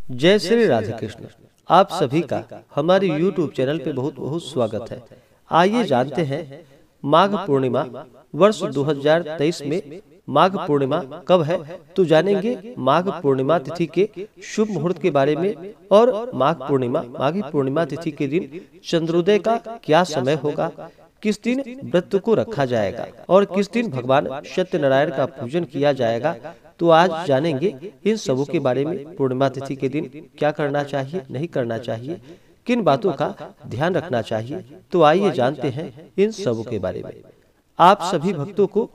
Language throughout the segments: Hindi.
जय श्री राधे कृष्ण। आप सभी का हमारे YouTube चैनल पे बहुत बहुत स्वागत है। आइए जानते हैं माघ पूर्णिमा वर्ष 2023 में माघ पूर्णिमा कब है, तो जानेंगे माघ पूर्णिमा तिथि के शुभ मुहूर्त के बारे में और माघी पूर्णिमा तिथि के दिन चंद्रोदय का क्या समय होगा, किस दिन व्रत को रखा जाएगा और किस दिन भगवान सत्यनारायण का पूजन किया जाएगा। तो आज जानेंगे इन सबों के बारे में। पूर्णिमा तिथि के दिन क्या करना चाहिए, नहीं करना चाहिए, किन बातों का ध्यान रखना चाहिए। तो आइए जानते हैं इन सबों के बारे में। आप सभी भक्तों को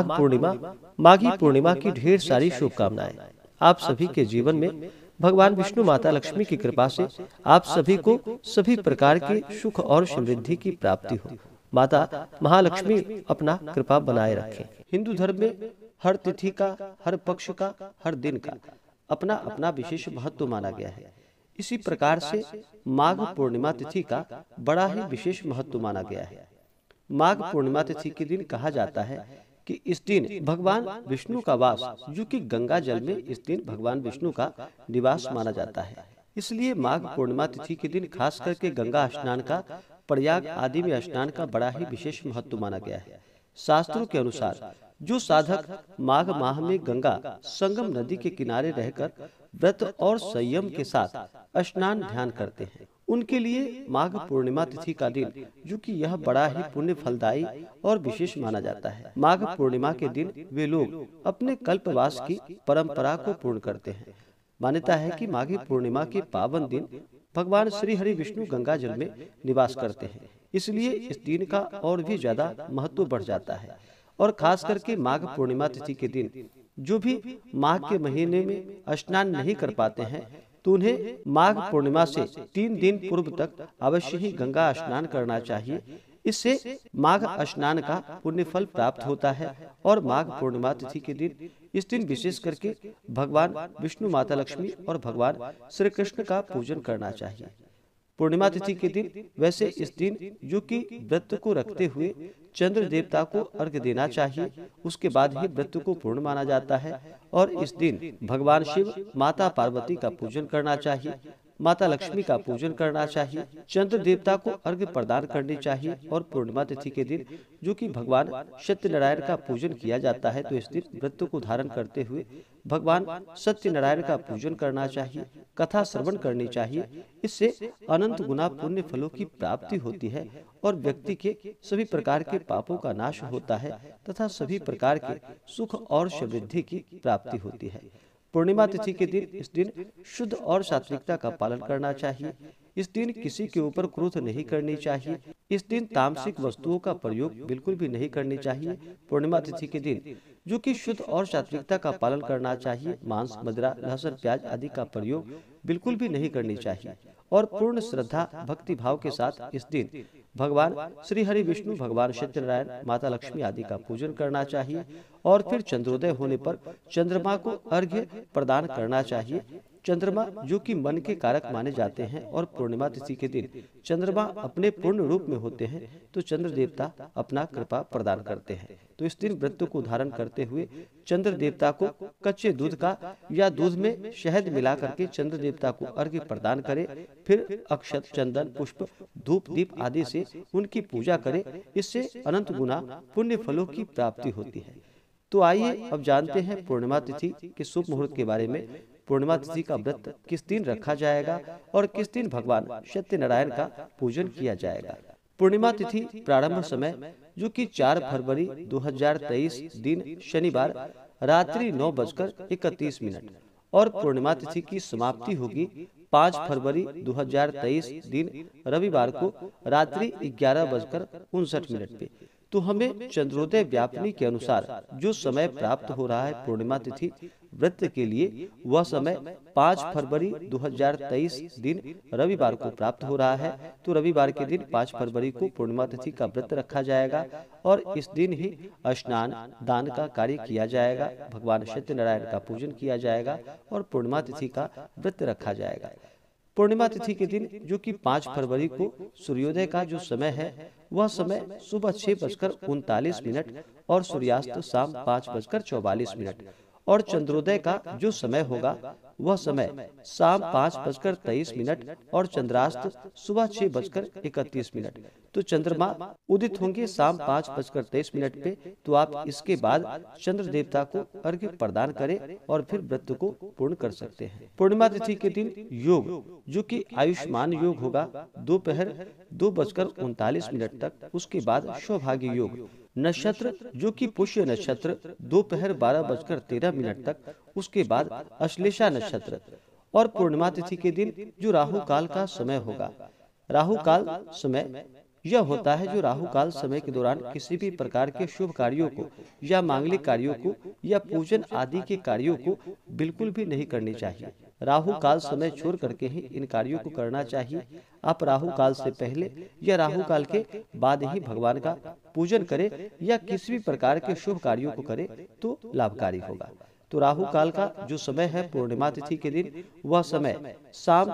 माघी पूर्णिमा की ढेर सारी शुभकामनाएं। आप सभी के जीवन में भगवान विष्णु माता लक्ष्मी की कृपा से आप सभी को सभी प्रकार के सुख और समृद्धि की प्राप्ति हो। माता महालक्ष्मी अपना कृपा बनाए रखें। हिंदू धर्म में हर तिथि का, हर पक्ष का, हर दिन का अपना अपना विशेष महत्व माना गया है। इसी प्रकार से माघ पूर्णिमा तिथि का बड़ा ही विशेष महत्व माना गया है। माघ पूर्णिमा तिथि के दिन कहा जाता है कि इस दिन भगवान विष्णु का वास, जो कि गंगा जल में इस दिन भगवान विष्णु का निवास माना जाता है। इसलिए माघ पूर्णिमा तिथि के दिन खास करके गंगा स्नान का, प्रयाग आदि में स्नान का बड़ा ही विशेष महत्व माना गया है। शास्त्रों के अनुसार जो साधक माघ माह में गंगा संगम नदी के किनारे रहकर व्रत और संयम के साथ स्नान ध्यान करते हैं, उनके लिए माघ पूर्णिमा तिथि का दिन, जो कि यह बड़ा ही पुण्य फलदायी और विशेष माना जाता है। माघ पूर्णिमा के दिन वे लोग अपने कल्पवास की परंपरा को पूर्ण करते हैं। मान्यता है कि माघी पूर्णिमा के पावन दिन भगवान श्री हरि विष्णु गंगा जल में निवास करते हैं, इसलिए इस दिन का और भी ज्यादा महत्व बढ़ जाता है। और खास करके माघ पूर्णिमा तिथि के दिन जो भी माघ के महीने में स्नान नहीं कर पाते हैं, तो उन्हें माघ पूर्णिमा से 3 दिन पूर्व तक अवश्य ही गंगा स्नान करना चाहिए। इससे माघ स्नान का पुण्य फल प्राप्त होता है। और माघ पूर्णिमा तिथि के दिन, इस दिन विशेष करके भगवान विष्णु माता लक्ष्मी और भगवान श्री कृष्ण का पूजन करना चाहिए। पूर्णिमा तिथि के दिन वैसे इस दिन जो कि व्रत को रखते हुए चंद्र देवता को अर्घ्य देना चाहिए, उसके बाद ही व्रत को पूर्ण माना जाता है। और इस दिन भगवान शिव, माता पार्वती का पूजन करना चाहिए, माता लक्ष्मी का पूजन करना चाहिए, चंद्र देवता को अर्घ्य प्रदान करनी चाहिए। और पूर्णिमा तिथि के दिन जो कि भगवान सत्यनारायण का पूजन किया जाता है, तो इस दिन व्रत को धारण करते हुए भगवान सत्यनारायण का पूजन करना चाहिए, कथा श्रवण करनी चाहिए। इससे अनंत गुना पुण्य फलों की प्राप्ति होती है और व्यक्ति के सभी प्रकार के पापों का नाश होता है तथा सभी प्रकार के सुख और समृद्धि की प्राप्ति होती है। पूर्णिमा तिथि के दिन, इस दिन शुद्ध और सात्विकता का पालन करना चाहिए। इस दिन किसी के ऊपर क्रोध नहीं करनी चाहिए। इस दिन तामसिक वस्तुओं का प्रयोग बिल्कुल भी नहीं करनी चाहिए। पूर्णिमा तिथि के दिन जो कि शुद्ध और सात्विकता का पालन करना चाहिए। मांस, मदिरा, लहसुन, प्याज आदि का प्रयोग बिल्कुल भी नहीं करनी चाहिए। और पूर्ण श्रद्धा भक्ति भाव के साथ इस दिन भगवान श्री हरि विष्णु, भगवान सत्यनारायण, माता लक्ष्मी आदि का पूजन करना चाहिए। और फिर चंद्रोदय होने पर चंद्रमा को अर्घ्य प्रदान करना चाहिए। चंद्रमा जो कि मन के कारक माने जाते हैं, और पूर्णिमा तिथि के दिन चंद्रमा अपने पूर्ण रूप में होते हैं, तो चंद्र देवता अपना कृपा प्रदान करते हैं। तो इस दिन व्रत को धारण करते हुए चंद्र देवता को कच्चे दूध का या दूध में शहद मिला करके चंद्र देवता को अर्घ्य प्रदान करें। फिर अक्षत, चंदन, पुष्प, धूप, दीप आदि से उनकी पूजा करें। इससे अनंत गुना पुण्य फलों की प्राप्ति होती है। तो आइए अब जानते हैं पूर्णिमा तिथि के शुभ मुहूर्त के बारे में। पूर्णिमा तिथि का व्रत किस दिन रखा जाएगा और किस दिन भगवान सत्यनारायण का पूजन किया जाएगा। पूर्णिमा तिथि प्रारंभ समय जो कि 4 फरवरी 2023 दिन शनिवार रात्रि 9:31 और पूर्णिमा तिथि की समाप्ति होगी 5 फरवरी 2023 दिन रविवार को रात्रि 11:59 पे। तो हमें चंद्रोदय व्यापनी के अनुसार जो समय प्राप्त हो रहा है पूर्णिमा तिथि व्रत के लिए, वह समय 5 फरवरी 2023 दिन रविवार को प्राप्त हो रहा है। तो रविवार के दिन 5 फरवरी को पूर्णिमा तिथि का व्रत रखा जाएगा और इस दिन ही स्नान दान का कार्य किया जाएगा, भगवान सत्यनारायण का पूजन किया जाएगा और पूर्णिमा तिथि का व्रत रखा जाएगा। पूर्णिमा तिथि के दिन जो कि 5 फरवरी को सूर्योदय का जो समय है, वह समय सुबह 6:39 और सूर्यास्त शाम 5:44। और चंद्रोदय का जो समय होगा वह समय शाम 5:23 और चंद्रास्त सुबह 6:31। तो चंद्रमा उदित होंगे शाम 5:23 पे। तो आप इसके बाद चंद्र देवता को अर्घ्य प्रदान करें और फिर व्रत को पूर्ण कर सकते हैं। पूर्णिमा तिथि के दिन योग जो कि आयुष्मान योग होगा दोपहर 2:39 तक। उसके बाद सौभाग्य योग नक्षत्र जो कि पुष्य नक्षत्र दोपहर 12:13 तक। उसके बाद अश्लेषा नक्षत्र और पूर्णिमा तिथि के दिन जो राहु काल का समय होगा। राहु काल समय यह होता है जो राहु काल समय के दौरान किसी भी प्रकार के शुभ कार्यों को या मांगलिक कार्यों को या पूजन आदि के कार्यों को बिल्कुल भी नहीं करनी चाहिए। राहु काल समय छोड़ करके ही इन कार्यों को करना चाहिए। आप राहु काल से पहले या राहु काल के बाद ही भगवान का पूजन करें या किसी भी प्रकार के शुभ कार्यों को करें तो लाभकारी होगा। तो राहु काल का जो समय है पूर्णिमा तिथि के दिन वह समय शाम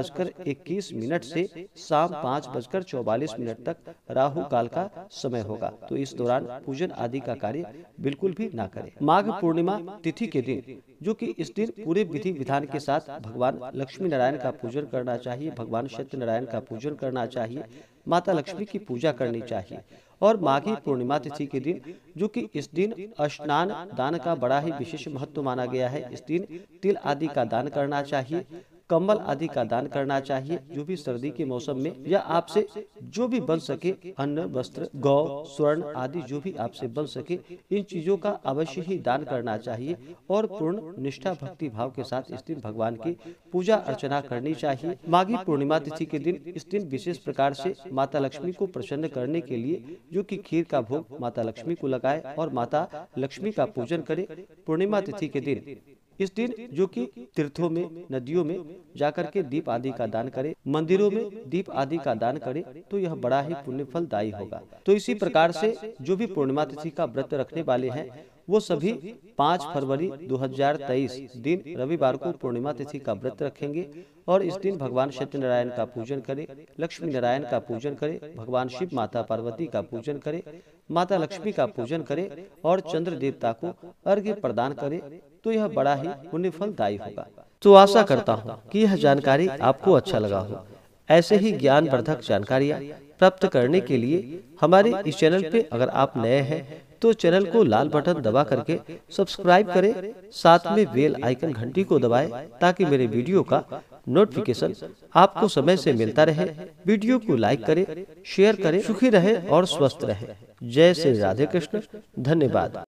4:21 से शाम 5:44 तक राहु काल का समय होगा। तो इस दौरान पूजन आदि का कार्य बिल्कुल भी ना करें। माघ पूर्णिमा तिथि के दिन जो कि इस दिन पूरे विधि विधान के साथ भगवान लक्ष्मी नारायण का पूजन करना चाहिए, भगवान सत्यनारायण का पूजन करना चाहिए, माता लक्ष्मी की पूजा करनी चाहिए। और माघी पूर्णिमा तिथि के दिन जो कि इस दिन स्नान दान का बड़ा ही विशेष महत्व माना गया है। इस दिन तिल आदि का दान करना चाहिए, कंबल आदि का दान करना चाहिए। जो भी सर्दी के मौसम में या आपसे जो भी बन सके अन्न वस्त्र गौ स्वर्ण आदि जो भी आपसे बन सके इन चीजों का अवश्य ही दान करना चाहिए और पूर्ण निष्ठा भक्ति भाव के साथ इस दिन भगवान की पूजा अर्चना करनी चाहिए। माघी पूर्णिमा तिथि के दिन इस दिन विशेष प्रकार से माता लक्ष्मी को प्रसन्न करने के लिए जो कि खीर का भोग माता लक्ष्मी को लगाए और माता लक्ष्मी का पूजन करे। पूर्णिमा तिथि के दिन इस दिन जो कि तीर्थों में नदियों में जाकर के दीप आदि का दान करे, मंदिरों में दीप आदि का दान करे तो यह बड़ा ही पुण्य फलदायी होगा। तो इसी प्रकार से जो भी पूर्णिमा तिथि का व्रत रखने वाले हैं वो सभी 5 फरवरी 2023 दिन रविवार को पूर्णिमा तिथि का व्रत रखेंगे और इस दिन भगवान सत्यनारायण का पूजन करें, लक्ष्मी नारायण का पूजन करें, भगवान शिव माता पार्वती का पूजन करें, माता लक्ष्मी का पूजन करें और चंद्र देवता को अर्घ्य प्रदान करें। तो यह बड़ा ही पुण्य फलदायी होगा। तो आशा करता हूँ कि यह जानकारी आपको अच्छा लगा हो। ऐसे ही ज्ञानवर्धक जानकारियाँ प्राप्त करने के लिए हमारे इस चैनल पे अगर आप नए हैं तो चैनल को लाल बटन दबा करके सब्सक्राइब करें, साथ में बेल आइकन घंटी को दबाएं ताकि मेरे वीडियो का नोटिफिकेशन आपको समय से मिलता रहे। वीडियो को लाइक करें, शेयर करें, सुखी रहे और स्वस्थ रहे। जय श्री राधे कृष्ण। धन्यवाद।